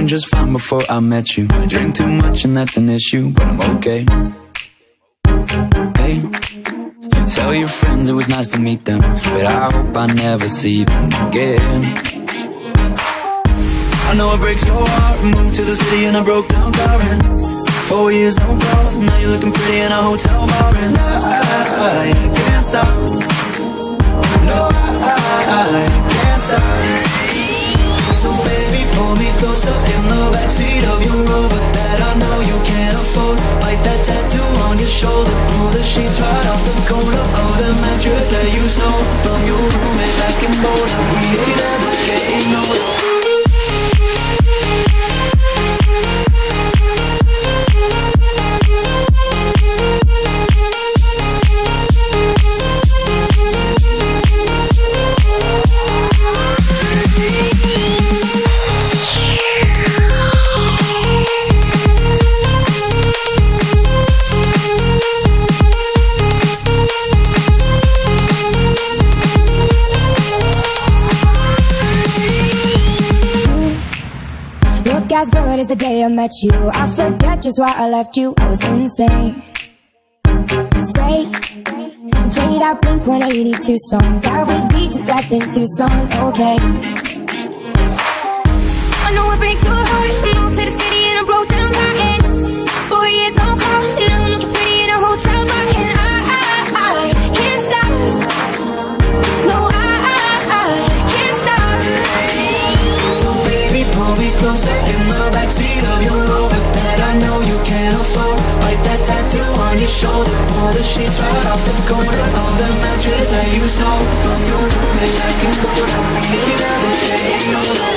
doing just fine before I met you. I drink too much and that's an issue, but I'm okay. Hey, you tell your friends it was nice to meet them, but I hope I never see them again. I know it breaks your heart. Moved to the city in a broke down car, and 4 years no calls. Now you're looking pretty in a hotel bar, and I can't stop. No, I can't stop. So baby, pull me closer in the backseat of your Rover that I know you can't afford. Bite that tattoo on your shoulder. Pull the sheets right off the corner of the mattress that you stole from your roommate back in Boulder. We ain't ever getting older. As good as the day I met you. I forget just why I left you. I was insane. Stay and play that Blink-182 song that we beat to death in Tucson. Okay, I know it breaks your heart. Moved to the city in a broke down car, and 4 years on call. Now I'm looking pretty in a hotel bar, and I can't stop. No, I can't stop. So baby, pull me closer in the backseat of your Rover that I know you can't afford. Bite that tattoo on your shoulder. Pull the sheets right off the corner of the mattress that you stole from your roommate back in Boulder. We ain't never getting older.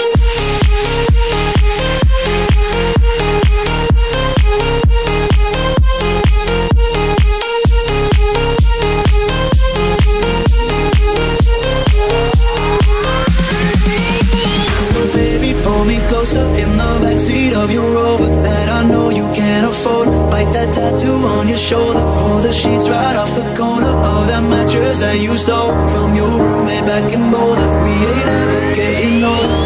Closer in the backseat of your Rover that I know you can't afford. Bite that tattoo on your shoulder. Pull the sheets right off the corner of that mattress that you stole from your roommate back in Boulder. We ain't ever getting older.